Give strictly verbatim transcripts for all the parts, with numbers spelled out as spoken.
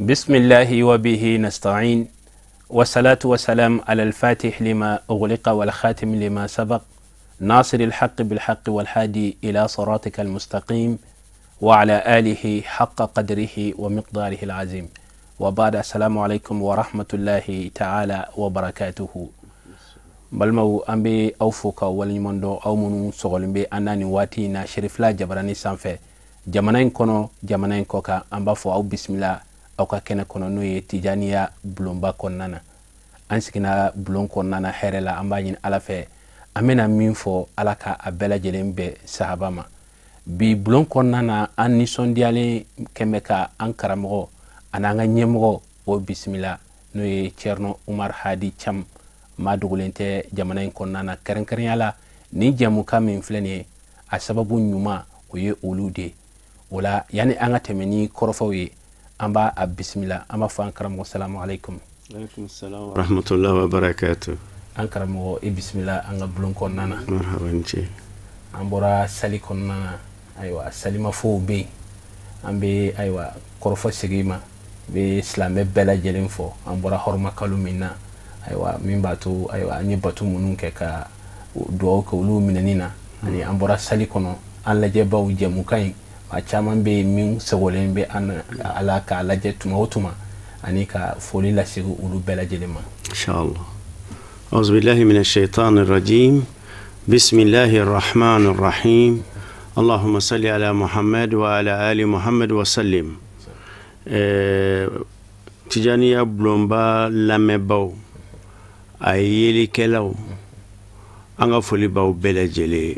بسم الله وبه نستعين والصلاة والسلام على الفاتح لما أغلق والخاتم لما سبق ناصر الحق بالحق والهادي إلى صراطك المستقيم وعلى آله حق قدره ومقداره العظيم وبعد السلام عليكم ورحمة الله تعالى وبركاته balmaw ambe aw foka wal mondo aw munu sogolimbe anani wati na sherifla jabarani sanfe jamana en kono jamana en koka amba fo aw bismillah aw ka kene kono no ye tijaniya blomba konnana ansikina blon konnana herela amba yin ala fe amena min fo ala ka abela jelembe sahabama bi blon konnana an ni sondiale kemeka an karamo ananga nyemgo o bismillah no ye Cerno Umar Hadi Cham ma dugulente jamana in konnana karen-karen yala ni jamu kamin filene a sababu nyuma oye olude wala yani anga temeni korofawe amba a bismillah amba fa ankaramu assalamu alaikum alaikum assalam wa rahmatullahi wa barakatuh ankaramu e bismillah anga bulun konnana marhaban ci ambora sali konnana aywa salima fo be ambe aywa korofo sigima be islame bela jelen fo ambora horma kalumina aywa min batu aywa ni batu munun ke ka do ko lu minanina ani ambora sali kono an laje baw jemu kay ba chaman be min sagolen be an alaka laje tuma wotuma ani ka foli la sigu ulu bela jelema inshallah auzu billahi minash shaitanir rajim bismillahir rahmanir rahim allahumma salli ala muhammad wa ala ali muhammad wa sallim eh tijaniya blomba lamebaw ayeli kelaw anga foli baw bele jele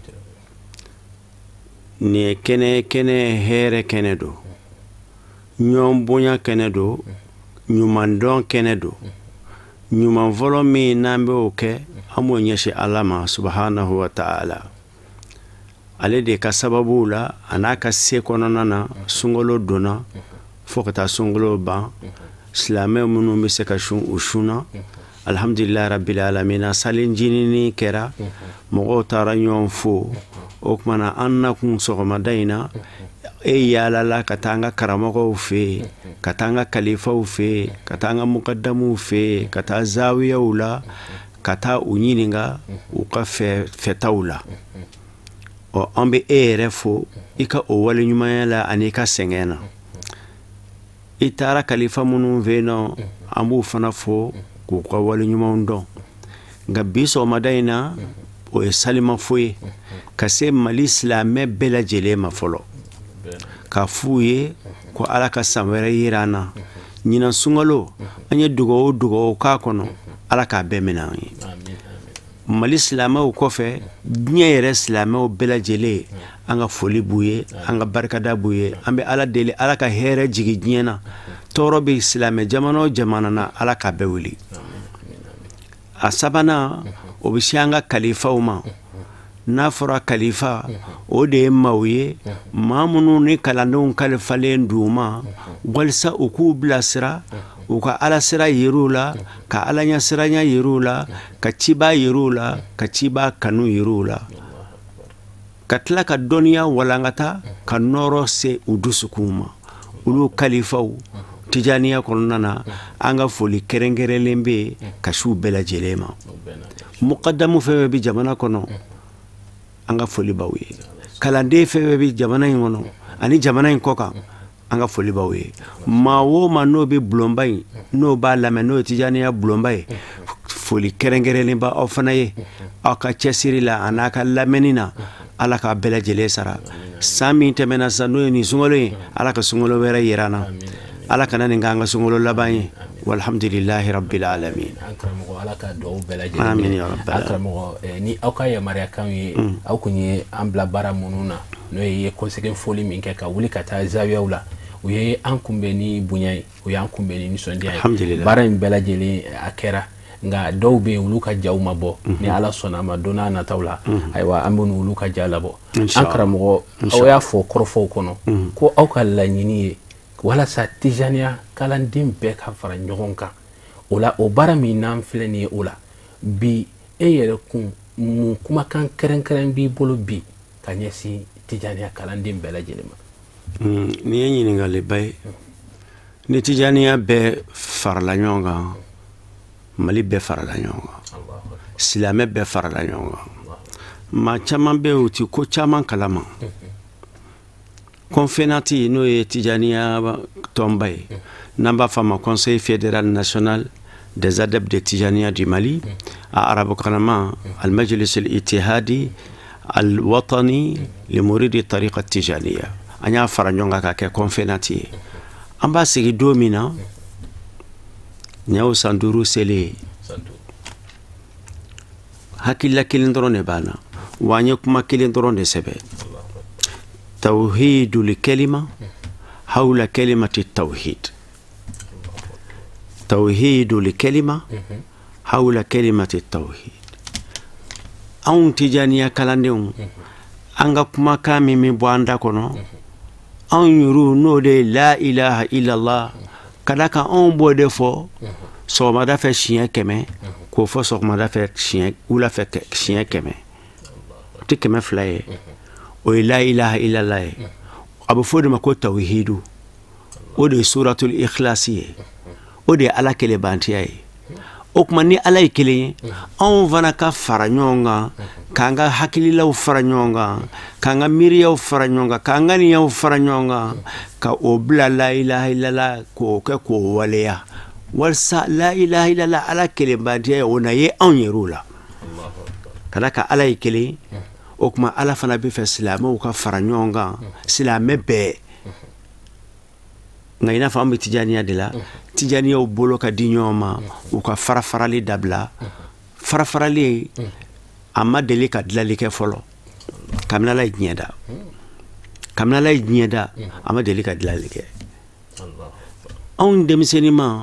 ne kene kene here kene do nyom bonya kene do nyuman don kene do nyuman volo mi nambe oke amo nyeshi alama subhanahu wa ta'ala ale de ka sababu la anaka se kononana sungolo dona fokata sungolo ba islamé munu mi se ka shun ushuna alhamdulillah rabbil alamin salin jinini kera mogo taranyon fo okmana anna kun sogoma daina e yala la katanga karamogo fe katanga khalifa fe katanga muqaddamu fe kata zawiya ula kata unyininga uka fe fetaula o ambe erefo ika o wale nyuma yala anika sengena itara khalifa munu veno ambu fana fo ko ko wali nyuma ndo nga biso madaina o e salima foye ka se mali islamé bela jele ma folo ka fuye ko ala ka samere yirana nyina sungalo anya dugo dugo ka kono ala ka bemena amin mali islamé o ko fe nyere islamé o bela jele anga foli buye anga barkada buye ambe ala dele ala ka here jigi nyena toro be islamé jamano jamana na ala ka bewili asabana obishanga khalifa uma nafura khalifa ode mawye mamunu ni kalandon khalifa lenduma walsa uku blasira uka ala sira yirula ka ala nya sira nya yirula ka ciba yirula ka ciba kanu yirula katla ka dunya walangata ka noro se udusukuma ulu khalifa tijaniya konana anga foli kerengere lembe kashu bela jelema muqaddamu fewe bi jamana kono anga foli bawe kalande fewe bi jamana ngono ani jamana nkoka anga foli bawe mawo mano bi blombai no ba la meno tijaniya blombai foli kerengere lemba ofanaye aka chesiri la anaka lamenina ala ka bela jele sara sami temena sanu ni sungolo ala ka sungolo wera yirana ala kana nganga sungolo labanye walhamdulillahi rabbil alamin akramu ala ka do bela jele amin ya rabbal akramu ni awka ya maria kanyi aw kunye ambla bara mununa no ye consequence foli min ke ka wuli kata zawiya wala o ye an kumbeni bunyai o ya an kumbeni ni sondia bara bela jele akera nga dow be wuluka jawma bo ni ala sona ma dona na tawla aywa ambonu wuluka jalabo akramu aw ya fo korfo kono ko awka la nyini wala sa tijaniya kalandim be ka fara ɲɔgɔn kan ola o bara min nan filɛ ni ola bi e yɛrɛ kun mun kumakan kɛrɛnkɛrɛn b'i bolo bi ka ɲɛsin tijaniya kalandim bɛɛ lajɛlen ma ni ye ɲininkali ba ye ni tijaniya bɛɛ farala ɲɔgɔn kan Mali bɛɛ farala ɲɔgɔn kan silamɛ bɛɛ farala ɲɔgɔn kan maa caman bɛ u ti ko caman kalama Confénati n'o ye tijaniya tɔnba ye n'an b'a fɔ a ma Conseil fédéral national des adeptes de Tijaniya du Mali a arabukanama al-Majlis al-Ittihadi al-Watani li muridi tariqa Tijaniya an y'a fara ɲɔgɔn kan ka kɛ Confénati ye an b'a sigi don min na nin y'o san duuru selen hakilila kelen dɔrɔn de b'an na wa an ye kuma kelen dɔrɔn de sɛbɛn tawhidul kalima hawla kalimati tawhid tawhidul kalima hawla kalimati tawhid anw tijaniya kalandenw an ka kumakan min bɛ bɔ an da kɔnɔ anw yuru n'o de la ilaha illallah ka da kan anw b'o de fɔ sɔgɔmada fɛ siɲɛ kɛmɛ k'o fɔ sɔgɔmada fɛ siɲɛ wula fɛ siɲɛ kɛmɛ o tɛ kɛmɛ fila ye o ye la ilaha illallah ye a bɛ fɔ o de ma ko tawhidu o de ye suratul ikhlasi ye o de ye ala kelebantiya ye o tuma ni ala ye kelen ye anw fana ka fara ɲɔgɔn kan k'an ka hakililaw fara ɲɔgɔn kan k'an ka miiriyaw fara ɲɔgɔn kan k'an ka niyaw fara ɲɔgɔn kan ka o bila la ilaha illallah k'o kɛ k'o waleya walasa la ilaha illallah ala kelenbantiya ye o na ye anw yɛrɛw la ka da ka ala ye kelen o tuma ala fana bɛ fɛ silamɛw ka fara ɲɔgɔn kan silamɛ bɛɛ nka i n'a fɔ an bɛ tijaniya de la tijaniyaw bolo ka di ɲɔgɔn ma u ka farafarali dabila farafarali a ma deli ka dilali kɛ fɔlɔ kabini ala ye diɲɛ da kabini ala ye diɲɛ da a ma deli ka dilali kɛ anw denmisɛnnin ma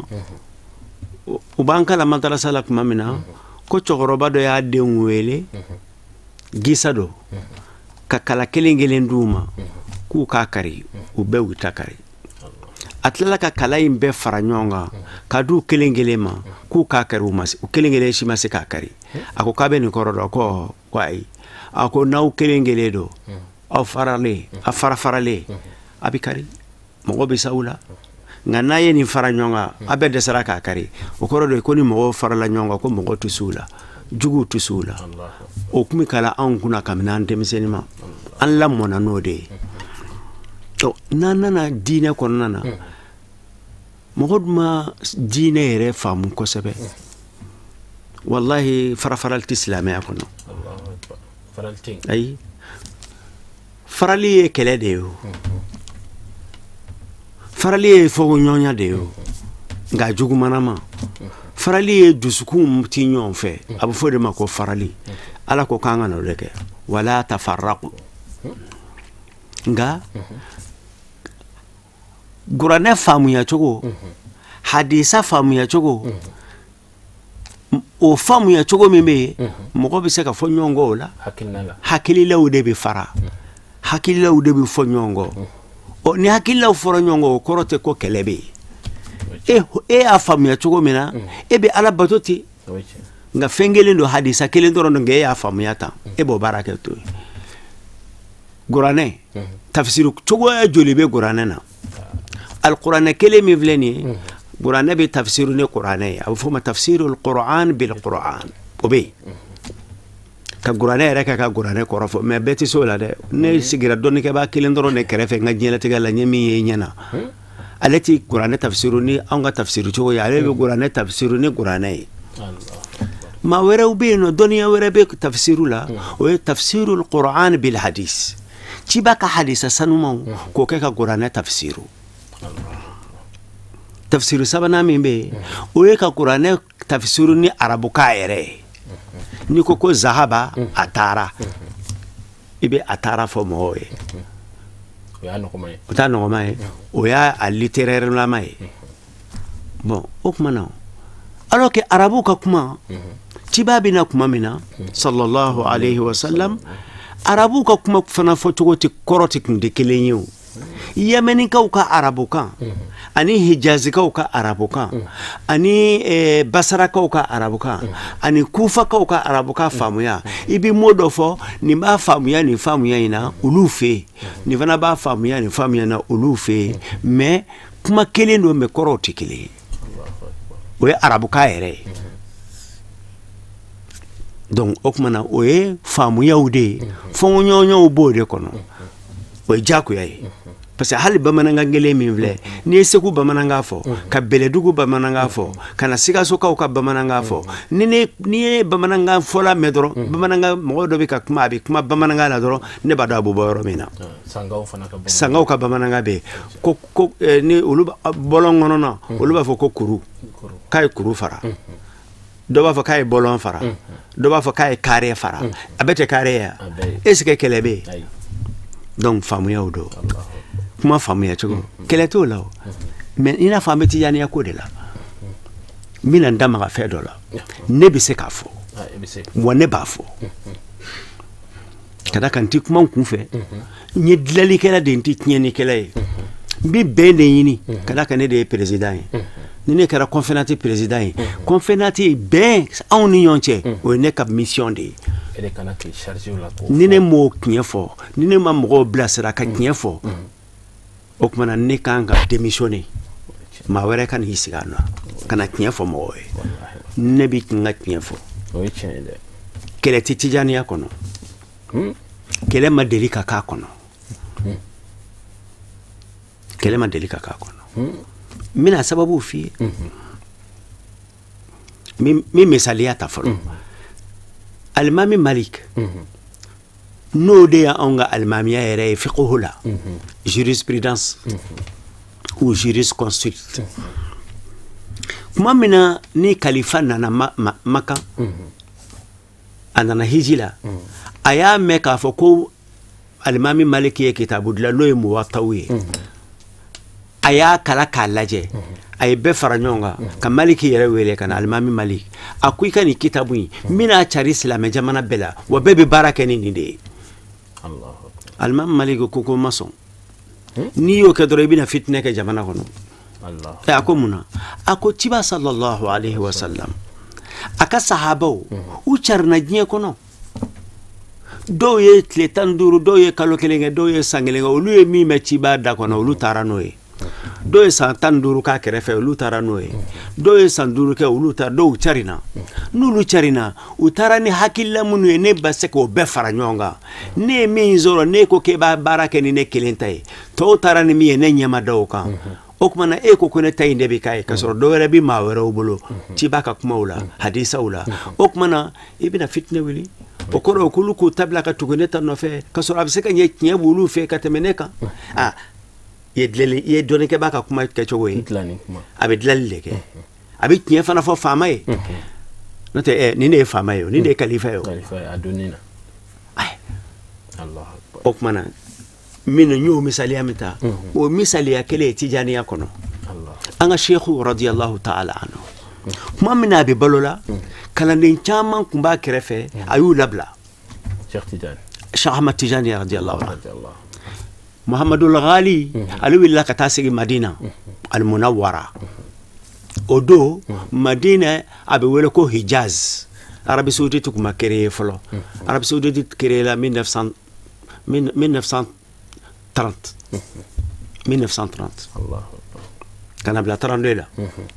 u b'an kala madarasa la tuma min na ko cɛkɔrɔba dɔ y'a denw wele gisa dɔ ka kala kelen kelen d'u ma k'u k'a kari u bɛɛ y'u ta kari a tilala ka kala in bɛɛ fara ɲɔgɔn kan ka d'u kelen kelen ma k'u k'a kari u ma se u kelen kelen si ma se k'a kari a ko k'a bɛ nin kɔrɔ dɔn ko ko ayi a ko n'aw kelen kelen don aw faralen a fara faralen a bɛ kari mɔgɔ bɛ s'aw la nka n'a ye nin fara ɲɔgɔn kan a bɛɛ dɛsɛra k'a kari o kɔrɔ de ye ko ni mɔgɔw farala ɲɔgɔn kan ko mɔgɔ tɛ s'u la juguw tɛ s'u la o tun bɛ kala anw kunna kabini an denmisɛnnin ma an lamɔna n'o de ye n'an nana diinɛ kɔnɔna na mɔgɔ dun ma diinɛ yɛrɛ faamu kosɛbɛ wallahi farafarali tɛ silamɛya kɔnɔ ayi farali ye kɛlɛ de ye o farali ye fɔkoɲɔgɔnya de ye o nka jugumana ma farali ye dusukun ti ɲɔgɔn fɛ a bɛ fɔ de ma ko farali ala ko k'an ka n'o de kɛ wala tafarraqu nka kuranɛ faamuya cogo hadisa faamuya cogo o faamuya cogo min bɛ yen mɔgɔ bɛ se ka fɔ ɲɔgɔn kɔ o la hakililaw de bɛ fara hakililaw de bɛ fɔ ɲɔgɔn kɔ ɔ ni hakililaw fɔra ɲɔgɔn kɔ o kɔrɔ tɛ ko kɛlɛ bɛ yen e y'a faamuya cogo min na e bɛ ala bato ten nka fɛn kelen don hadisa kelen dɔrɔn don nka e y'a faamuya tan e b'o baara kɛ to ye kuranɛ tafsiri cogoya joli bɛ kuranɛ na alkuranɛ kelen min filɛ nin ye kuranɛ bɛ tafsiri ni kuranɛ ye a bɛ fɔ o ma tafsirul Qur'an bil Qur'an o bɛ yen ka kuranɛ yɛrɛ kɛ ka kuranɛ kɔrɔ fɔ mɛ bɛɛ tɛ se o la dɛ ne sigira dɔnnikɛbaa kelen dɔrɔn de kɛrɛfɛ n ka diɲɛlatigɛ la n ye min ye i ɲɛna ale tɛ kuranɛ tafsiri ni anw ka tafsiri cogo ye ale bɛ kuranɛ tafsiri ni kuranɛ ye maa wɛrɛw bɛ yen nɔ dɔnniya wɛrɛ bɛ tafsiri la o ye tafsirul Qur'an bil hadis ciba ka hadisa sanumanw k'o kɛ ka kuranɛ tafsiri tafsiri sabanan min bɛ yen o ye ka kuranɛ tafsiri ni arabukan yɛrɛ ye n'i ko ko zahaba a taara i bɛ a taara fɔ mɔgɔw ye o t'a nɔgɔma ye o y'a littéraire lama ye bon o tuma na alors que arabu ka kuma ciba bɛ na kuma min na sallallahu alayhi wa sallam arabu ka kuma fana fɔ cogo tɛ kɔrɔ tɛ kun tɛ kelen ye o yɛmɛnikaw ka arabukan ani hijazikaw ka arabukan ani basarakaw ka arabukan ani kufakaw ka arabukan faamuya i bɛ mot dɔ fɔ nin b'a faamuya nin faamuya in na olu fɛ yen nin fana b'a faamuya nin faamuya na olu fɛ yen mais kuma kelen do me kɔrɔw tɛ kelen ye o ye arabukan yɛrɛ ye donc o kuma na o ye faamuyaw de ye fɔnkɔɲɔgɔnyaw b'o de kɔnɔ o ye diyagoya ye parce que hali bamanankan kelen min filɛ n'i ye segu bamanankan fɔ ka bɛlɛdugu bamanankan fɔ ka na sikasokaw ka bamanankan fɔ ni n'i ye bamanankan fɔla mɛn dɔrɔn bamanankan mɔgɔ dɔ bɛ ka kuma a bɛ kuma bamanankan na dɔrɔn ne b'a dɔn a bɛ bɔ yɔrɔ min na sangaw ka bamanankan bɛ yen ko ko ni olu bɔlɔn kɔnɔ na olu b'a fɔ ko kuru k'a ye kuru fara dɔ b'a fɔ k'a ye bɔlɔn fara dɔ b'a fɔ k'a ye kaare fara a bɛɛ tɛ kaare ye wa est ce que kɛlɛ bɛ yen donc faamuyaw don kuma faamuya cogo kɛlɛ t'o la o mais i n'a fɔ an bɛ tijaniya ko de la n bɛna n da maga fɛn dɔ la ne bɛ se k'a fɔ wa ne b'a fɔ ka da kan n tɛ kuma n kun fɛ n ye dilanlikɛla de n tɛ tiɲɛnikɛla ye n bɛ bɛn de ɲini ka da kan ne de ye président ye ni ne kɛra conférencier président ye conférencier bɛn anw ni ɲɔgɔn cɛ o ye ne ka mission de ye ni ne m'o tiɲɛ fɔ ni ne ma mɔgɔw bilasira ka tiɲɛ fɔ o tuma na ne kan ka démissionner maa wɛrɛ ka n'i sigi a nɔ ka na tiɲɛ fɔ mɔgɔw ye ne bɛ n ka tiɲɛ fɔ kɛlɛ tɛ tijaniya kɔnɔ kɛlɛ ma deli ka k'a kɔnɔ kɛlɛ ma deli ka k'a kɔnɔ n bɛna sababu f'i ye min misaliya ta fɔlɔ alimami malik n'o de y'anw ka alimamiya yɛrɛ ye fiqhu la jurisprudence ou jurisconsulte kuma min na ni kalifa nana Maka a nana hiji la a y'a mɛn k'a fɔ ko alimami malik ye kitabu dilan n'o ye muwattaw ye a y'a kala k'a lajɛ a ye bɛɛ fara ɲɔgɔn kan ka maliki yɛrɛ wele ka na alimami malik a ko i ka nin kitabu in n bɛna cari silamɛ jamana bɛɛ la wa bɛɛ bɛ baara kɛ ni nin de ye alimami malik ko ko ma sɔn n'i y'o kɛ dɔrɔn i bɛna fitinɛ kɛ jamana kɔnɔ a ko mun na a ko ciba sallallahu alaihi wa sallam a ka sahabaw u carina diɲɛ kɔnɔ dɔw ye tile tan ni duuru dɔw ye kalo kelen kɛ dɔw ye san kelen kɛ olu ye min bɛ ciba da kɔnɔ olu taara n'o ye dɔw ye san tan ni duuru k'a kɛrɛfɛ olu taara n'o ye dɔw ye san duuru kɛ olu taara dɔw carina n'olu carina u taara ni hakilila minnu ye ne ba se k'o bɛɛ fara ɲɔgɔn kan ne ye min sɔrɔ ne ko k'e b'a baara kɛ ni ne kelen ta ye tɔw taara ni min ye ne ɲɛma da o kan o tuma na e ko ko ne ta in de bɛ k'a ye k'a sɔrɔ dɔ wɛrɛ bɛ maa wɛrɛw bolo ci b'a ka kumaw la hadisaw la o tuma na i bɛna fitinɛ wuli o kɔrɔ k'olu k'u ta bila ka tugu ne ta nɔfɛ k'a sɔrɔ a bɛ se ka ɲɛ tiɲɛ b'olu fɛ ka tɛmɛ ne kan a i ye dɔnnikɛ b'a ka kuma kɛcogo ye a bɛ dilanli de kɛ a bɛ tiɲɛ fana fɔ faama ye n'o tɛ nin de ye faama ye o nin de ye kalifa ye o o tuma na min n y'o misaliya min ta o misaliya kelen ye tijaniya kɔnɔ an ka sheikhu radiyallahu ta'ala anhu kuma min na a bɛ balo la kalanden caman tun b'a kɛrɛfɛ a y'u labila sheikh ahmad tijani radiyallahu anhu muhammadul ghali ale wulila ka taa sigi madina al munawwara o don madina a bɛ wele ko hijaz arabi saoudite tun ma créé fɔlɔ arabi saoudite créé la mille neuf cent trente mille neuf cent trente ka na bila trente-deux la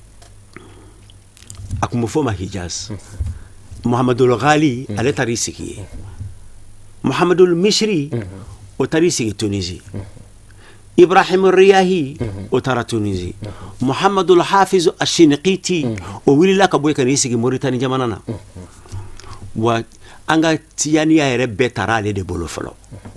a tun bɛ fɔ o ma hijaz muhammadul ghali ale taara i sigi yen muhammadul misri o taara i sigi Tunisie ibrahim riyahi o taara Tunisie muhammadul hafiz ashiniqiti o wulila ka bɔ yen ka n'i sigi Mauritanie jamana na wa an ka tijaniya yɛrɛ bɛɛ taara ale de bolo fɔlɔ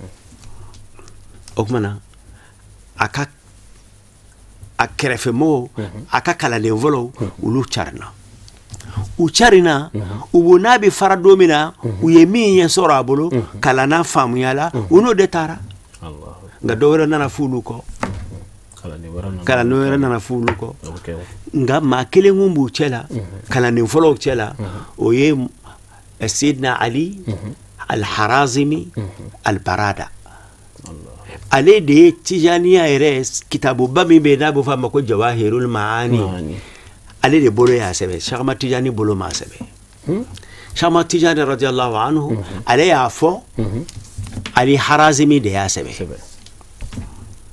o tuma na a ka a kɛrɛfɛmɔgɔw a ka kalanden fɔlɔw olu carina u carina u bo n'a bɛ fara don min na u ye min ɲɛ sɔrɔ a bolo kalanna faamuya la u n'o de taara nka dɔ wɛrɛ nana f'olu kɔ kalanden wɛrɛ nana f'olu kɔ nka maa kelen kun b'u cɛ la kalanden fɔlɔw cɛ la o ye Seydina Ali al-Harazimi al-Barada ale de ye tijaniya yɛrɛ kitabuba min bɛ yen n'a bɛ fɔ a ma ko Jawahirul Maani ale de bolo y'a sɛbɛn Cheikh Ahmad Tijani bolo m'a sɛbɛn Cheikh Ahmad Tijani radiyallahu anhu ale y'a fɔ Ali Harazimi de y'a sɛbɛn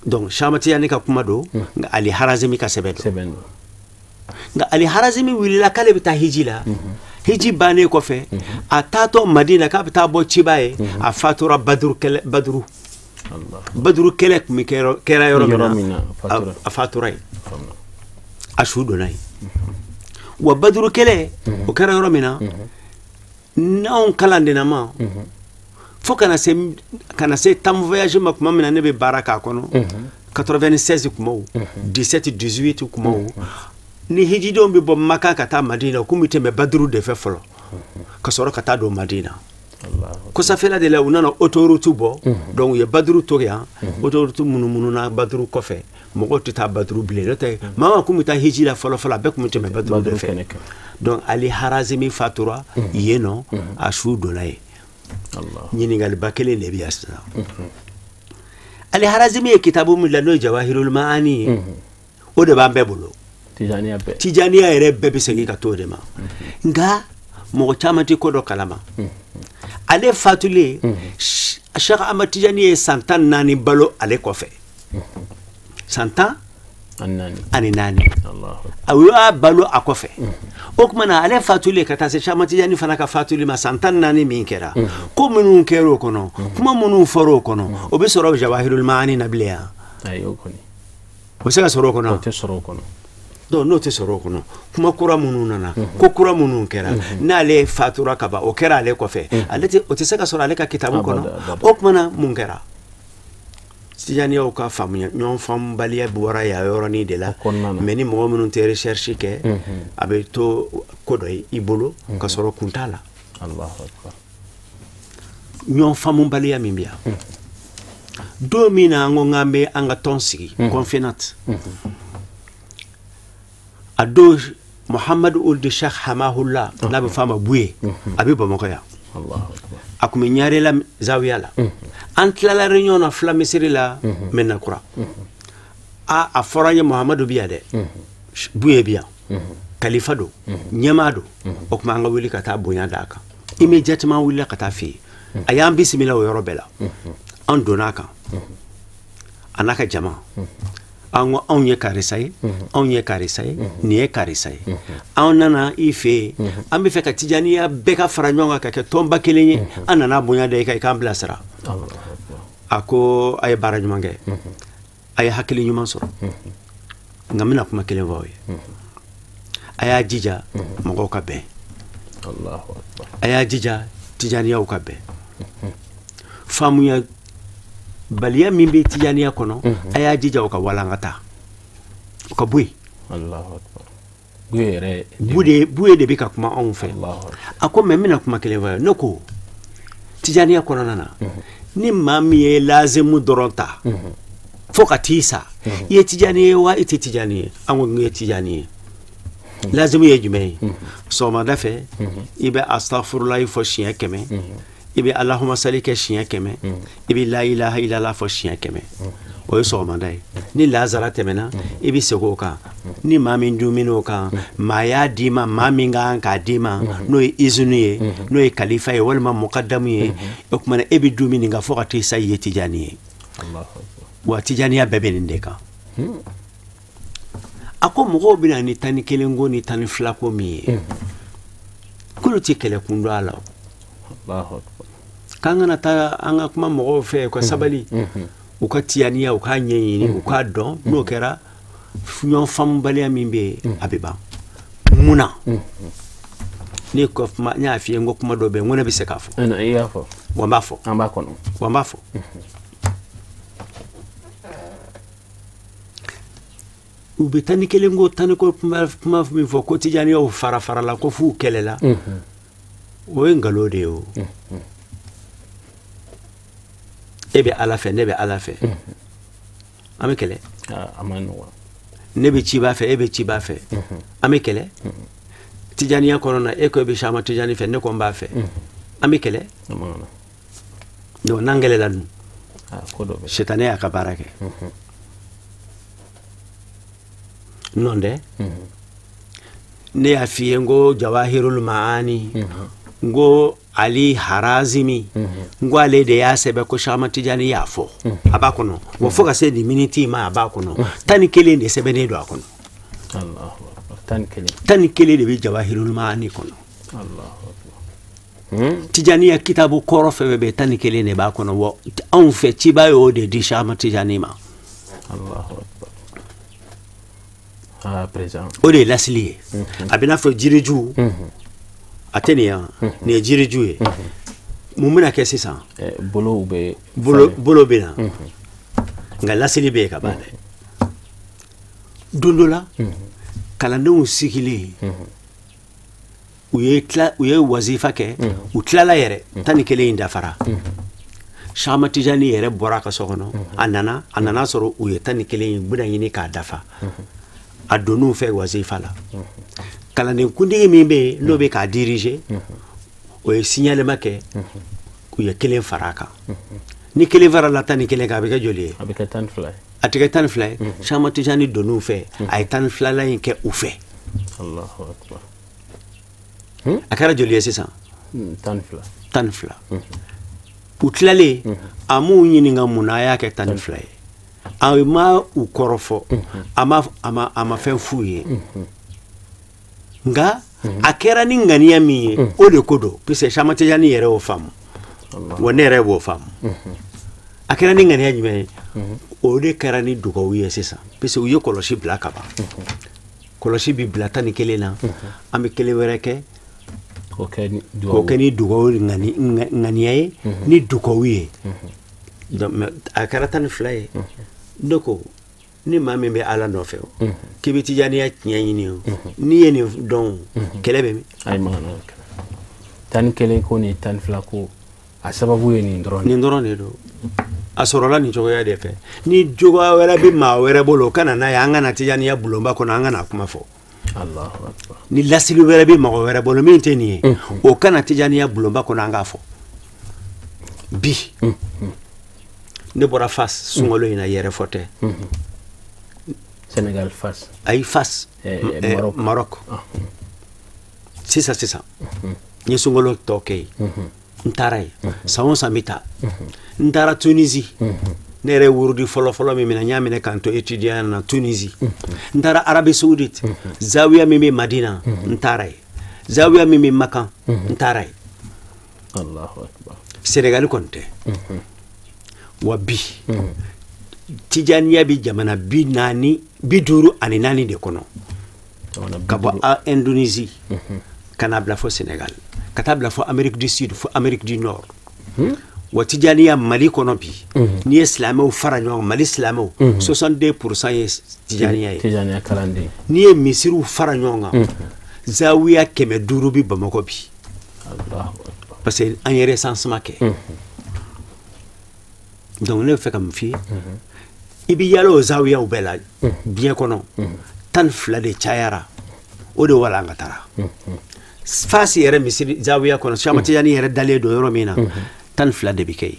donc Shamatiyani ka kuma do nga Ali Harazimi ka sɛbɛn sɛbɛn nga Ali Harazimi wulila k'ale bɛ taa hiji la hiji bannen kɔfɛ a taatɔ Madina k'a bɛ taa bɔ ciba ye a fatura Baduru kɛlɛ Baduru Baduru kɛlɛ tun bɛ kɛra yɔrɔ min na a fatura yen a su donna yen wa Baduru kɛlɛ o kɛra yɔrɔ min na n'anw kalandenama fo kana se kana se tam voyage ma kuma min na ne bɛ baara k'a kɔnɔ quatre-vingt-seize kumaw dix-sept dix-huit kumaw ni hijidenw bɛ bɔ Maka ka taa Madina u kun bɛ tɛmɛ Baduru de fɛ fɔlɔ ka sɔrɔ ka taa don Madina kosafɛla de la u nana autoroute bɔ donc u ye Baduru to yan autoroute munumununa Baduru kɔfɛ mɔgɔw tɛ taa Baduru bilen n'o tɛ maa kun bɛ taa hiji la fɔlɔ fɔlɔ a bɛɛ kun bɛ tɛmɛ Baduru de fɛ donc Ali Harazimi fatura yen nɔ a su donna yen ɲininkaliba kelen de bɛ yan sisan Ali Harazimi ye kitabu min dilan n'o ye Jawahirul Ma'ani ye o de b'an bɛɛ bolo Tijaniya yɛrɛ bɛɛ bɛ segin ka to o de ma nka mɔgɔ caman tɛ ko dɔ kalama ale fatulen Cheikh Ahmad Tijani ye san tan naani balo ale kɔfɛ san tan ani naani a y'a balo a kɔfɛ o tuma na ale fatulen ka taa se Cheikh Ahmad Tijani fana ka fatuli ma san tan naani min kɛra ko minnu kɛra o kɔnɔ kuma minnu fɔra o kɔnɔ o bɛ sɔrɔ Jawahirul Ma'ani na bilen yan o bɛ se ka sɔrɔ o kɔnɔ donc n'o tɛ sɔrɔ o kɔnɔ kuma kura minnu nana ko kura minnu kɛra n'ale fatura ka ban o kɛra ale kɔfɛ ale tɛ o tɛ se ka sɔrɔ ale ka kitabu kɔnɔ o tuma na mun kɛra Tijaniyaw ka faamuya ɲɔgɔn faamubaliya bɔra yan yɔrɔnin de la mais ni mɔgɔ minnu tɛ recherche kɛ a bɛ to ko dɔ ye i bolo ka sɔrɔ kun t'a la ɲɔgɔn faamubaliya min bɛ yan don min na an ko k'an bɛ an ka tɔn sigi confinante a don Muhammadu Ould Cheikh Hamahullah n'a bɛ f'a ma Buye a bɛ Bamakɔ yan a kun bɛ Ɲarela zawiya la an tilala réunion na fila misiri la Mɛnakura a a fɔra an ye Muhammadu bi yan dɛ Buye bi yan kalifa don ɲɛmaa don o tuma an ka wuli ka taa bonya d'a kan immédiatement an wulila ka taa fɛ yen a y'an bisimila o yɔrɔ bɛɛ la an donna a kan a n'a ka jama an ko anw ye karisa ye anw ye karisa ye nin ye karisa ye anw nana i fɛ yen an bɛ fɛ ka Tijaniya bɛɛ ka fara ɲɔgɔn kan ka kɛ tɔnba kelen ye an nana bonya da i kan i k'an bilasira a ko a ye baara ɲuman kɛ a ye hakili ɲuman sɔrɔ nka n bɛna kuma kelen fɔ aw ye a y'a jija mɔgɔw ka bɛn a y'a jija Tijaniyaw ka bɛn faamuya baliya min bɛ Tijaniya kɔnɔ a y'a jija o ka walankata o ka bɔ yen Buye de bɛ ka kuma anw fɛ a ko mɛ n bɛna kuma kelen fɔ ne ko Tijaniya kɔnɔna na ni maa min ye lazimu dɔrɔn ta fo ka t'i sa i ye Tijani ye wa i tɛ Tijani ye an ko n ye Tijani ye lazimu ye jumɛn ye sɔgɔmada fɛ i bɛ astaghfirullah fɔ siɲɛ kɛmɛ i bɛ Allahumma salli kɛ siɲɛ kɛmɛ i bɛ la ilaha illallah fɔ siɲɛ kɛmɛ o ye sɔgɔmada ye ni lazara tɛmɛna i bɛ segin o kan ni maa min dumuni o kan maa y'a d'i ma maa min kan k'a d'i ma n'o ye izini ye n'o ye kalifa ye walima mukadamu ye o tuma na e bɛ dumuni kan fo ka t'i sa i ye Tijani ye wa Tijaniya bɛɛ bɛ nin de kan a ko mɔgɔw bɛna ni tan ni kelen ko ni tan ni fila ko min ye k'olu tɛ kɛlɛ kun dɔn a la k'an kana taa an ka kuma mɔgɔw fɛ ka sabali u ka Tijaniya u k'a ɲɛɲini u k'a dɔn n'o kɛra ɲɔgɔn faamubaliya min bɛ yen a bɛ ban mun na ne ko kuma n y'a f'i ye n ko kuma dɔ bɛ yen n ko ne bɛ se k'a fɔ wa n b'a fɔ wa n b'a fɔ u bɛ tan ni kelen ko tan ni ko kuma min fɔ ko Tijaniyaw fara fara la ko f'u kɛlɛla o ye nkalon de ye o e bɛ Ala fɛ ne bɛ Ala fɛ an bɛ kɛlɛ ne bɛ ciba fɛ e bɛ ciba fɛ an bɛ kɛlɛ Tijaniya kɔnɔna e ko e bɛ Cheikh Ahmad Tijani fɛ ne ko n b'a fɛ an bɛ kɛlɛ donc n'an kɛlɛla dun sitana y'a ka baara kɛ non tɛ ne y'a f'i ye n ko Jawahirul Ma'ani ngo Ali Harazimi ngo ale de ya sebe ko Chama Tijani ya fo abakono wo fo ka se di minute ma abakono tani kele de sebe ne do akono Allahu akbar tani kele tani kele de bi Jawahirul Maani kono Allahu akbar Tijani ya kitabu koro fe be tani kele ne ba kono wo on fe tiba yo de di Chama Tijani ma Allahu akbar ah présent o de lasliye abina fo jiriju atenia ne jiriju e mumuna ke sisan bolo be bolo bolo bina nga lasli be ka bale dondola kala ndon sikile uye tla uye wazifa ke utlala yere tani kele inda fara Chama Tijani yere bora ka sokono anana anana soro uye tani kele buda yini ka dafa adonu fe wazifa la kala ne kundi mi be no be ka diriger o e signalement ke uye kele faraka ni kele vara la tani kele ka be ka joli abika tan fly atika tan fly Chama Tijani donu fe ay tan fly la yin ke u fe Allahu akbar akara joli c'est ça tan fly tan fly utlale amu nyini nga munaya ke tan fly ama u korofo ama ama ama fen fuye nga akera ni ngania mi o de kodo pese Chama Tijani yere o fam wonere wo fam akera ni ngania nyime o de kera ni dugo wiye sesa pese uyo koloshi blaka ba koloshi bi blata ni kelena ambe kele wereke ko keni dugo ngani ngani ni dugo wiye akera tan fly doko ni mami be ala no fe kibi Tijani ya nyanyini ni yeni don kelebe mi ay mana tan kele ko ni tan flako a sababu yeni ndron ni ndron ne do asorola ni jogo ya defe ni jogo wera bi ma wera bolo kana na ya ngana Tijani ya bulomba ko na ngana kuma fo Allahu akbar ni lasili wera bi ma wera bolo mi teni o kana Tijani ya bulomba ko na ngafo bi ne bora fas sungolo ina yere fote Sénégal face ay fas eh, eh, Maroc, Maroc. Ah. c'est ça c'est ça ni sungolo toke ntaray sawon samita ntara Tunisie nere wurdi folo folo mi mina nyamine kanto étudiant na Tunisie ntara Arabie Saoudite zawiya mi Madina ntaray zawiya mi Makan ntaray Allahu akbar Sénégal konte wabi Tijaniya bi jamana bi nani bi duru ani nani de kono kabo a Indonésie kana bla fo Sénégal kata bla fo Amérique du Sud fo Amérique du Nord wa Tijaniya Mali kono bi ni islamo faranyo Mali islamo soixante-deux pour cent ye Tijaniya Tijaniya kalande ni misiru faranyo nga zawiya keme duru bi Bamako bi Allahu akbar parce que en yere recensement ke donc ne fait comme fille ibi yalo zawiya u bela bien kono tan fla de chayara o de wala ngatara fasi yere misiri zawiya kono Chama Tijani yere dale do yoro mina tan fla de bikay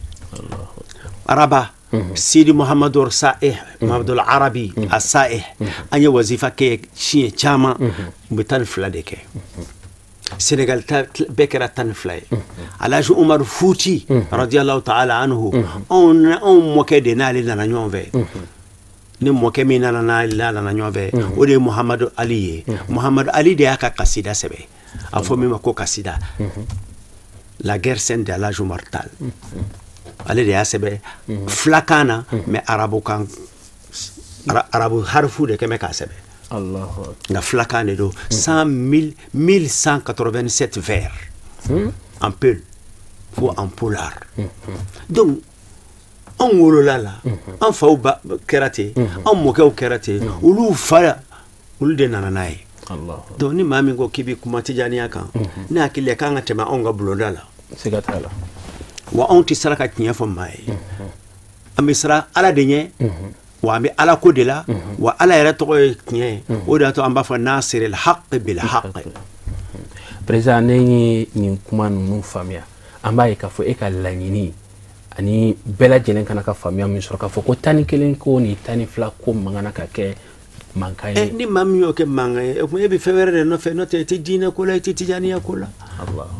araba Sidi Muhammadur Sa'ih Muhammadul Arabi as-Sa'ih anya wazifa ke shi chama bitan fla de ke Sénégal ta bekera tan fly Alhaji Umar Fouti radiyallahu ta'ala anhu on on moke de nali na nyonve ni moke mi na na la na nyonve o de Muhammad Ali Muhammad Ali de aka kasida sebe afo mi mako kasida la guerre sainte de Alhaji Umar Tal ale de asebe flakana mais arabo kan arabo harfu de keme kasebe Allahu akbar la flakane do cent mille mille cent quatre-vingt-sept vers en peul ou en polar donc on wolola la en faw ba kerate en mokew kerate ulu fa ulu de nananaye Allah donc ni mami ngo kibi kuma Tijaniya kan ni akile kan atema on ga bulonda la sigatala wa on ti saraka tinya fo mai amisra ala denye wa mi ala ko de la wa ala yara to tinya o da to amba fa nasir al haqq bil haqq président ni ni kuma nu famia amba e ka fo e ka lanyini ani bela jenen kana ka famia mi soro ka fo ko tani kelen ko ni tani fla ko mangana ka ke mankai eh ni mami yo ke mangay e ko e bi fewere no fe no te ti dina ko la ti Tijaniya ko la Allah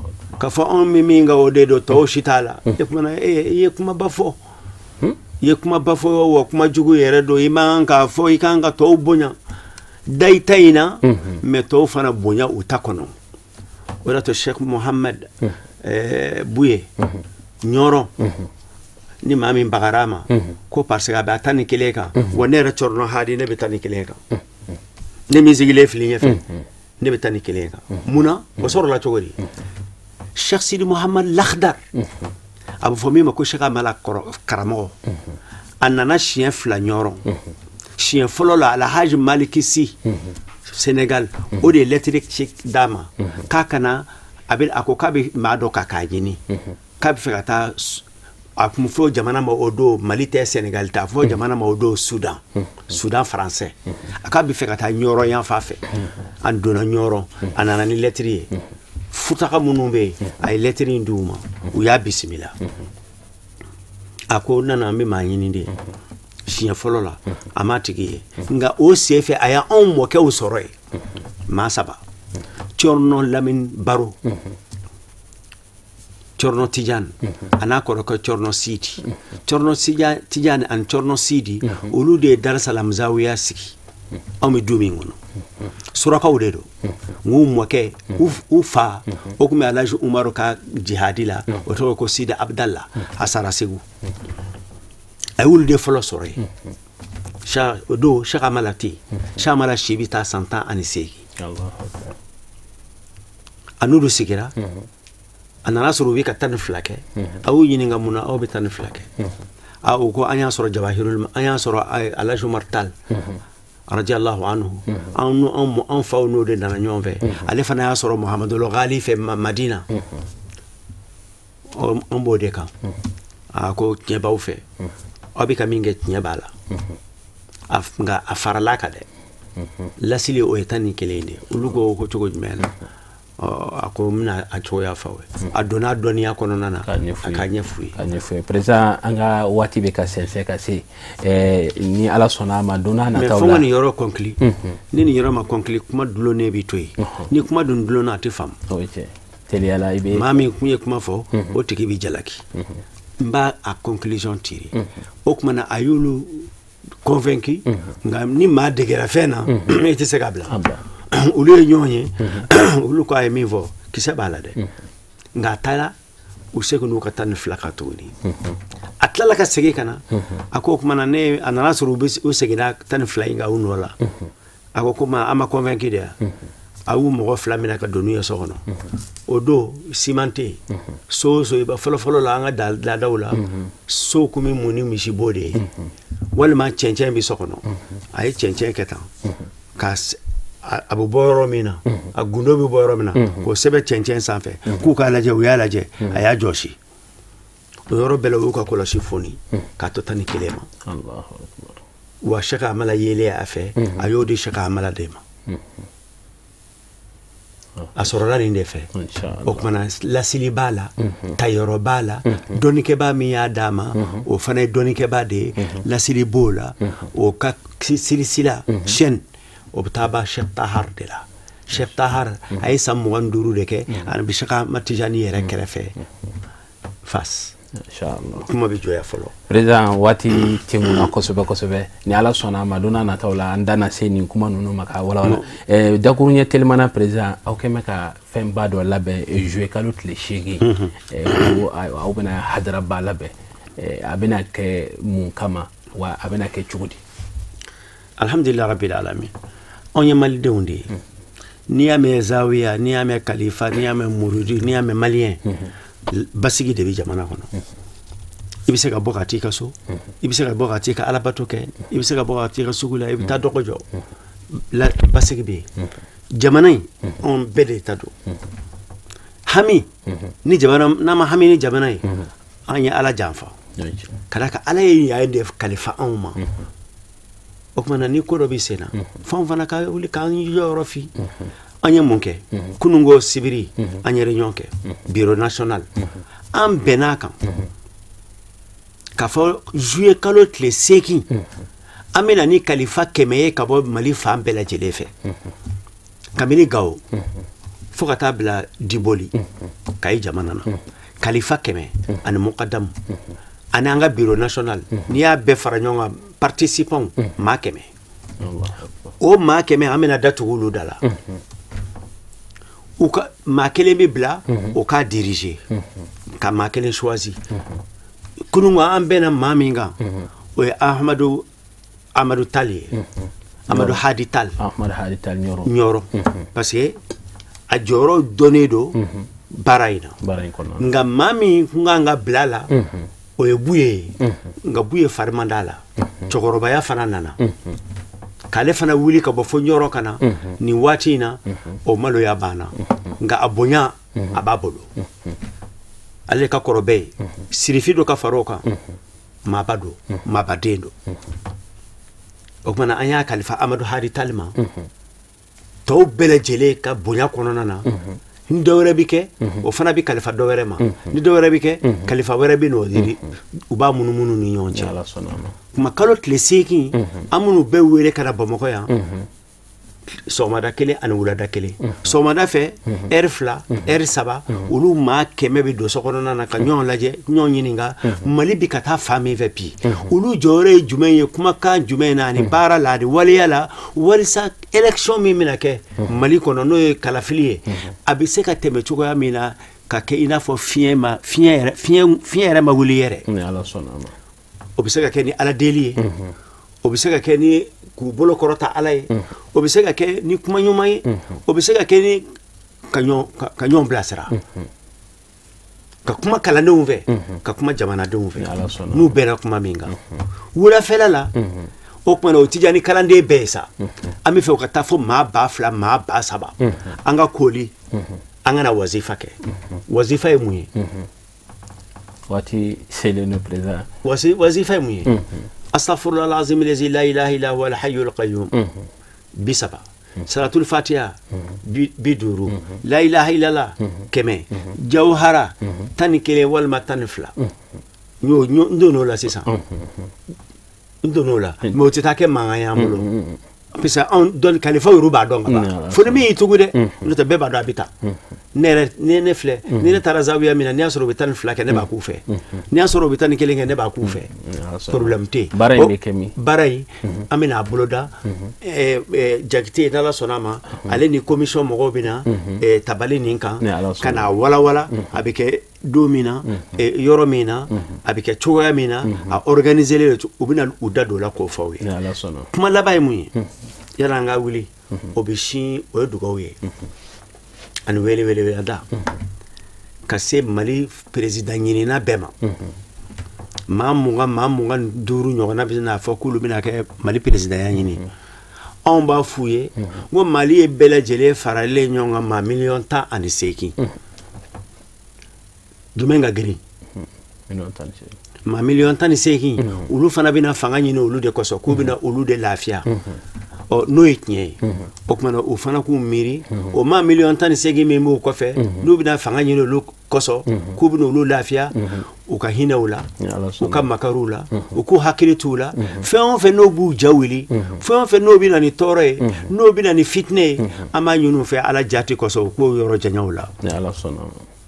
ka fɔ anw min min ka o de don tɔw si t'a la e kumana e i ye kumaba fɔ i ye kumaba fɔ wa kuma jugu yɛrɛ don i man k'a fɔ i kan ka tɔw bonya da i ta in na mais tɔw fana bonya u ta kɔnɔ o de to Sheikh Mohammed Buye Ɲɔrɔ ni maa min bagara ma ko parce que a bɛ a ta ni kelen kan wa ne yɛrɛ Cɔrɔnɔ Hadi ne bɛ ta ni kelen kan ne min sigilen fili ɲɛfɛ ne bɛ ta ni kelen kan munna o sɔrɔla cogo di Sheikh Sidi Mohammed Lakhdar a bɛ fɔ min ma ko Sheikh Amala karamɔgɔ a nana siɲɛ fila Ɲɔrɔ siɲɛ fɔlɔ la Alhaji Maliki Si Sénégal o de ye lettre d'a ma k'a kana a bɛ a ko k'a bɛ maa dɔ ka k'a ɲini k'a bɛ fɛ ka taa a kun fɔ jamana ma o don Mali tɛ Sénégal tɛ a fɔ jamana ma o don Soudan Soudan français a k'a bɛ fɛ ka taa Ɲɔrɔ yan fan fɛ an donna Ɲɔrɔ a nana ni lettre ye futaka minnu bɛ yen a ye lettre in d'u ma u y'a bisimila a ko nana an bɛ maa ɲini de siɲɛ fɔlɔ la a ma tigi ye nka o senfɛ a y'anw mɔkɛw sɔrɔ yen maa saba Cɔrɔnɔ Lamini Baro Cɔrɔnɔ Tijani a n'a kɔrɔkɛ Cɔrɔnɔ Sidi Cɔrɔnɔ Tijani ani Cɔrɔnɔ Sidi olu de ye Darusalam Zawiya sigi anw bɛ du min kɔnɔ surakaw de don n'u mɔkɛ u fa o tun bɛ Alhaji Umaru ka jihadi la o tɔgɔ ko Sidi Abdala a sara Segu a y'olu de fɔlɔ sɔrɔ yen o don Sheikh Amala tɛ yen Sheikh Amala si bɛ taa san tan ani seegin a n'olu sigira a nana sɔrɔ u bɛ ka tan ni fila kɛ a y'u ɲininka mun na aw bɛ tan ni fila kɛ a u ko an y'a sɔrɔ Jawahirul an y'a sɔrɔ Alhaji Umar Tal radiyallahu anhu anw anw faw n'o de nana ɲɔgɔn fɛ ale fana y'a sɔrɔ Muhamadul Ghali fɛ Madina an b'o de kan a ko tiɲɛ b'aw fɛ aw bɛ ka min kɛ tiɲɛ b'a la nka a farala kan dɛ lasili o ye tan ni kelen de olu ko ko cogo jumɛn na a ko n bɛna a cogoya fɔ a donna a dɔnniya kɔnɔna na a ka ɲɛ f'u ye ka ɲɛ f'u ye président an ka waati bɛ ka sɛnsɛn ka se ni Ala sɔnna a ma don n'a nataw la mais fo ka nin yɔrɔ conclure ni nin yɔrɔ ma conclure kuma dulonnen bɛ to yen ni kuma dun dulonna a tɛ faamu teliyala i bɛ maa min kun ye kuma fɔ o tigi bɛ jalaki n b'a a conclusion tirer o tuma na a y'olu convaincu nka ni maa degera fɛn na i tɛ se ka bila olu ye ɲɔgɔn ye olu ko a ye min fɔ kisɛ b'a la dɛ nka a taara u segin n'u ka tan ni fila kan tuguni a tilala ka segin ka na a ko o tuma na ne a nana sɔrɔ u seginna tan ni fila in kan u nɔ la a ko komi an ma convaincu de yan a y'u mɔgɔ fila minɛ ka don n'u ye so kɔnɔ o don siman tɛ yen so o so fɔlɔfɔlɔ la an ka laadaw la so kun bɛ mun ni misibo de ye walima cɛncɛn bɛ so kɔnɔ a ye cɛncɛn kɛ tan ka a bɛ bɔ yɔrɔ min na a gundo bɛ bɔ yɔrɔ min na k'o sɛbɛn cɛncɛn sanfɛ k'u k'a lajɛ u y'a lajɛ a y'a jɔsi o yɔrɔ bɛɛ la u y'u ka kɔlɔsi foni k'a to tan ni kelen ma wa Sheikh Amala yelen a fɛ a y'o di Sheikh Amala de ma a sɔrɔla nin de fɛ o kumana lasili b'a la tayɔrɔ b'a la dɔnnikɛbaa min y'a d'a ma o fana ye dɔnnikɛbaa de ye lasili b'o la o ka silisila chaîne o bɛ taa ban Sheikh Tahar de la Sheikh Tahar a ye san mugan ni duuru de kɛ a bɛ Sheikh Ahmad Tijani yɛrɛ kɛrɛfɛ Fas kuma bɛ jɔya fɔlɔ président waati tɛ mun na kosɛbɛ kosɛbɛ ni Ala sɔnna a ma don n'a nataw la an da na se nin kuma ninnu ma k'a walawala dakuruɲɛ telimana président aw kɛn bɛ ka fɛnba dɔ labɛn juillet kalo tile seegin ko aw bɛna hadaraba labɛn a bɛna kɛ mun kama wa a bɛna kɛ cogo di alhamdulilahi rabbil alamin anw ye malidenw de ye n'i y'a mɛn zawiya n'i y'a mɛn kalifa n'i y'a mɛn muridi n'i y'a mɛn maliyɛn basigi de bɛ jamana kɔnɔ i bɛ se ka bɔ ka t'i ka so i bɛ se ka bɔ ka t'i ka alabato kɛ i bɛ se ka bɔ ka t'i ka sugu la i bɛ taa dɔgɔ jɔ basigi bɛ yen jamana in anw bɛɛ de ta don hami ni jamana n'an ma hami ni jamana ye an ye Ala janfa ka d'a kan Ala ye yan de kalifa anw ma o tuma na ni ko dɔ bɛ sen na f'anw fana ka wuli k'an jɔyɔrɔ fi an ye mun kɛ kunungo sibiri an ye réunion kɛ bureau national an bɛnn'a kan k'a fɔ juillet kalo tile seegin an bɛna ni kalifa kɛmɛ ye ka bɔ Mali fan bɛɛ lajɛlen fɛ kabini Gawo fo ka taa bila diboli kayi jamana na kalifa kɛmɛ ani mukadam ani an ka bureau national n'i y'a bɛɛ fara ɲɔgɔn kan participants maa kɛmɛ o maa kɛmɛ an bɛna datugu olu da la u ka maa kelen bɛ bila o k'a diriger ka maa kelen choisi kunun an bɛnna maa min kan o ye Ahmadu Amadu Tali ye Amadu Hadi Tal Ahmadu Hadi Tal Ɲɔrɔ Ɲɔrɔ parce que a jɔyɔrɔ dɔnnen don baara in na nka maa min kun kan ka bila la o ye Buye ye nka Buye fari man d'a la cɛkɔrɔbaya fana nana k'ale fana wuli ka bɔ fo Ɲɔrɔ ka na nin waati in na o maloya banna nka a bonya a b'a bolo ale ka kɔrɔ bɛɛ ye sirifi dɔ ka fara o kan maaba don maabaden don o kumana an y'a kalifa Amadu Hadi Tal ma tɔw bɛɛ lajɛlen ka bonya kɔnɔna na ni dɔ wɛrɛ bi kɛ o fana bi kalifa dɔ wɛrɛ ma ni dɔ wɛrɛ bi kɛ kalifa wɛrɛ bi n'o diri u b'a munumunu ni ɲɔgɔn cɛ kuma kalo tile seegin an minnu bɛɛ wele ka na Bamakɔ yan sɔgɔmada kelen ani wulada kelen sɔgɔmada fɛ ɛri fila ɛri saba olu maa kɛmɛ bɛ don sokɔnɔna na ka ɲɔgɔn lajɛ ɲɔgɔn ɲininka Mali bi ka taa fan min fɛ bi olu jɔyɔrɔ ye jumɛn ye kumakan jumɛn na ani baara la ani waleya la walisa élection min bɛna kɛ Mali kɔnɔ n'o ye kalafili ye a bɛ se ka tɛmɛ cogoya min na ka kɛ i n'a fɔ fiɲɛ ma fiɲɛ yɛrɛ fiɲɛ fiɲɛ yɛrɛ ma wuli yɛrɛ o bɛ se ka kɛ ni Ala deli ye o bɛ se ka kɛ ni k'u bolo kɔrɔta Ala ye o bɛ se ka kɛ ni kuma ɲuman ye o bɛ se ka kɛ ni ka ɲɔgɔn bilasira ka kuma kalandenw fɛ ka kuma jamanadenw fɛ n'u bɛnna kuma min kan wulafɛla la o kumana o ti diya ni kalanden bɛɛ ye sa an bɛ fɛ o ka taa fo maa ba fila maa ba saba an ka koli an kana wazifa kɛ wazifa ye mun ye waati selen no président wazifa ye mun ye astaghfirullah alazim allazi la ilaha illa huwa alhayyul qayyum bisaba salatul fatiha biduru la ilaha illallah keme jawhara tan kele walma tan fila nyo ndono la sisan ndono la mo tita ke mangaya mulo pisa on don kalifa yoruba don ba fo mi tugu de no te beba do abita nere ne ne fle ni ne tarazawiya mina ni asoro bitan fla ke ne ba ku fe ni asoro bitan kele ke ne ba ku fe problem te baray me kemi baray amina boloda eh jakite na la sonama ale ni commission mo bina eh tabali ninka kana wala wala abike domina e yoro mina abike choya mina a organiser le ubina udado la ko fawe kuma labay mu yala nga wuli obishi o dugaw ye an wele wele wele da ka se Mali président ñinina bema ma munga ma munga duru ñogona bi na fa kulu bina ke Mali président ya ñini on ba fuye ngo Mali e bela jele farale ñonga ma million ta ani seki dumenga gri million ta ma million ta ni seki ulu fana bina fanga ñini ulu de koso ku bina ulu de lafia o no yitnye o kuma o fana ku miri o ma million tan segi me mo ko fe no bina fanga nyino lu koso ku bino lu lafia o ka hina wala o ka makarula o ku hakilitula fe on fe no bu jawili fe on fe no bina ni tore no bina ni fitne ama nyunu fe ala jati koso ko yoro janyawla ala sona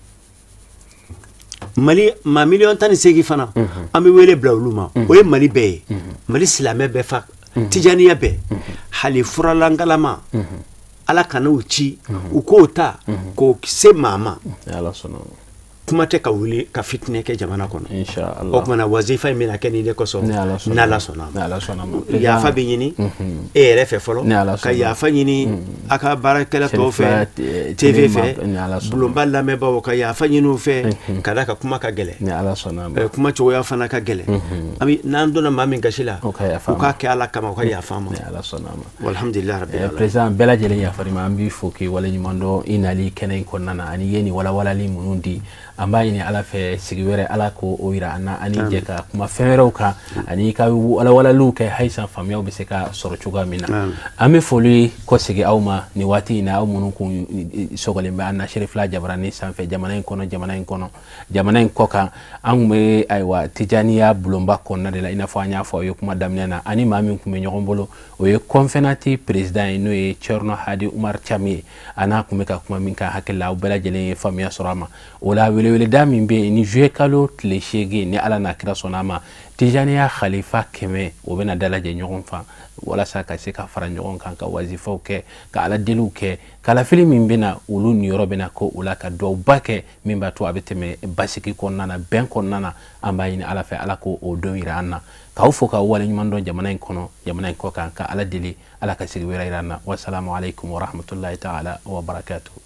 Mali ma million tan segi fana ami wele blawluma o ye Mali be Mali silame be fa tijaniya bɛ hali furalangalama ala kana u ci u ko ta ko se mama ala sɔnna kuma tɛ ka wuli ka fitne kɛ jamana kɔnɔ inshallah o kuma na wazifa min na kɛ ni de kɔsɔ n'ala sɔnna n'ala sɔnna yafa bɛ ɲini e yɛrɛ fɛ fɔlɔ ka yafa ɲini a ka baarakɛla tɔw fɛ T V fɛ bulonba lamɛnbaaw ka yafa ɲini u fɛ ka da ka kuma ka gɛlɛ n'ala sɔnna kuma cogoya fana ka gɛlɛ ami n'an donna maa min gasi la u k'a kɛ ala kama u ka yafa ma n'ala sɔnna ma alhamdulillah rabbil alamin président bɛɛ lajɛlen yafarima an b'i fo k'i waleɲuman dɔn i nali kɛnɛ in kɔnɔna na ani ye ni walawalali minnu di an b'a ɲini ala fɛ sigi wɛrɛ ala ko o yira an na ani jɛ ka kuma fɛn wɛrɛw kan ani ka walawalaliw kɛ halisa faamuyaw bɛ se ka sɔrɔ cogoya min na an bɛ foli kɔsegi aw ma nin waati in na aw minnu kun sɔgɔlen bɛ an na Serifula Jabaranin sanfɛ jamana in kɔnɔ jamana in kɔnɔ jamana in kɔ kan an kun bɛ ayiwa tijaniya bulonba kɔnɔna de la i n'a fɔ an y'a fɔ aw ye kuma daminɛ na ani maa min kun bɛ ɲɔgɔn bolo o ye Konfenati président ye n'o ye Cɛrno Hadi Umar Cam ye a n'a kun bɛ ka kuma min kan hakili la aw bɛɛ lajɛlen ye faamuya sɔrɔ a ma o la weleweleda min bɛ yen ni juillet kalo tile seegin ni ala n'a kira sɔnna a ma tijaniya khalifa kɛmɛ o bɛna dalajɛ ɲɔgɔn fan walasa ka se ka fara ɲɔgɔn kan ka wazifaw kɛ ka ala deliw kɛ kalafili min bɛna olu niyɔrɔ bɛna ko o la ka duwawuba kɛ min b'a to a bɛ tɛmɛ basigi kɔnɔna na bɛn kɔnɔna na an b'a ɲini ala fɛ ala ko o don yira an na k'aw fo k'aw waleɲuman dɔn jamana in kɔnɔ jamana in kɔ kan ka ala deli ala ka sigi wɛrɛ yira an na wasalamu alaikum wa rahmatulahi ta'ala wa barakatuhu.